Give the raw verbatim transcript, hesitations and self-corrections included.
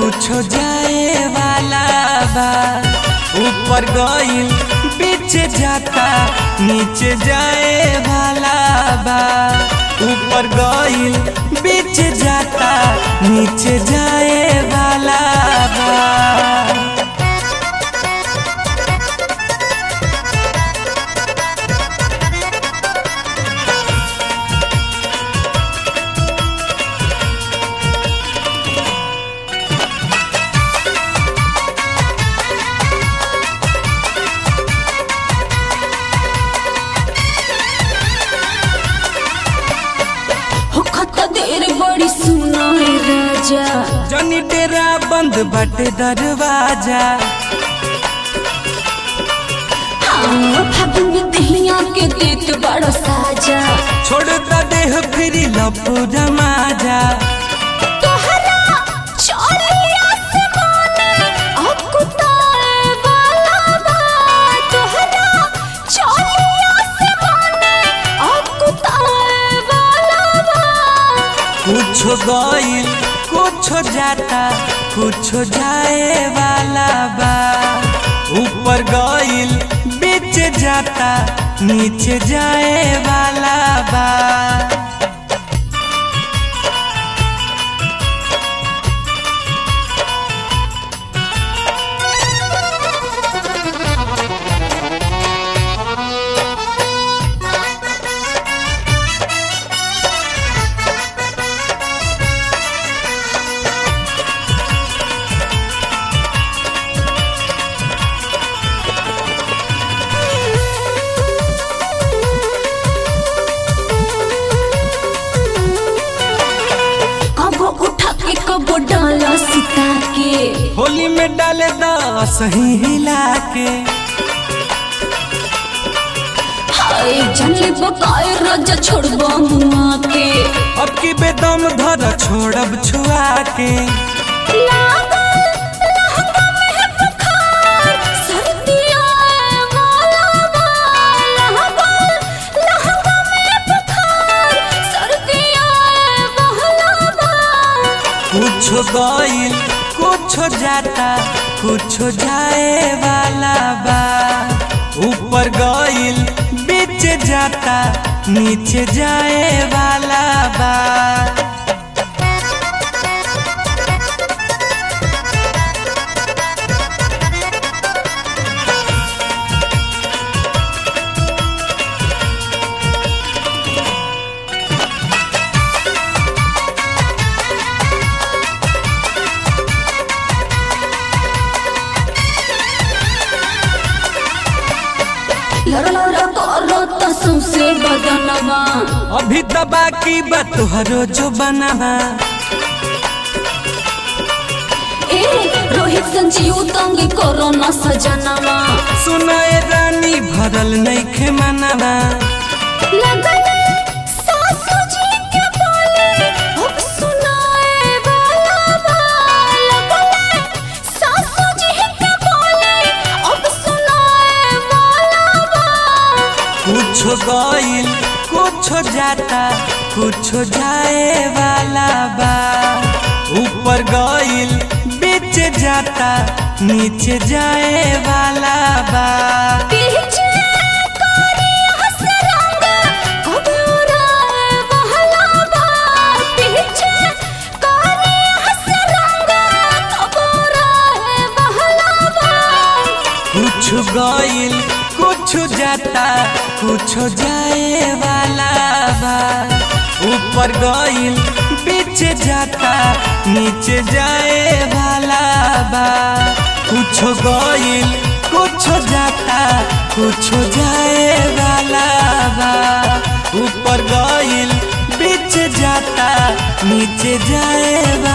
कुछ जाए वाला बा। ऊपर गइल बीच जाता नीचे जाए वाला बा। ऊपर गइल बीच जाता नीचे जाए वाला बा। बड़ी सुनाई राजा जनी तेरा बंद बाटे दरवाजा। हाँ फागुन में दहिया के देत बड़ा साजा। छोड़ दा देह फिर लपूरा माजा। तोहरा चोलिया से माने अकुताए वाला बा। तोहरा चोलिया से माने अकुताए वाला बा। कुछ गइल कुछ जाता कुछ जाए वाला बा। ऊपर गइल बीच जाता नीचे जाए वाला बा। कबो डाला सिता के होली में डाले दा सही हिला के। हाय जले बकाए राजा छोड़बा मुआ के। अब की बेदम धर छोड़ब छुआ के। कुछ गइल कुछ जाता कुछ जाए वाला बा। ऊपर गइल बीच जाता नीचे जाए वाला बा। से बदनवा अभी तो बाकी बा तोहरो जो बनावा। ए रोहित संजीव तंग करो न सजनवा। सुनाए रानी भरल नइखे मनवा। लगले सासू जी के बोले अब सुनाए वाला बा। लगले सासू जी के बोले अब सुनाए वाला बा। कुछ गइल कुछ जाता कुछ जाए वाला बा। ऊपर गइल बीच जाता नीचे जाए वाला बा। पीछे कारी हंस रंग कब उड़ाए वाला बा। पीछे कारी हंस रंग कब उड़ाए वाला बा। कुछ गइल कुछ जाता कुछ जाए वाला बा। ऊपर गइल बीच जाता नीचे जाए वाला बा। कुछ गइल कुछ जाता कुछ जाए वाला बा। ऊपर गइल बीच जाता नीचे जाए